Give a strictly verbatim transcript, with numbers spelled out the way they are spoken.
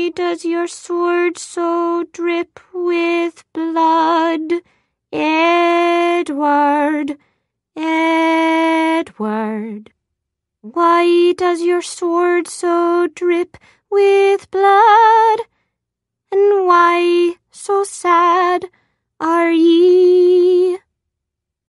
Why does your sword so drip with blood? Edward, Edward. Why does your sword so drip with blood?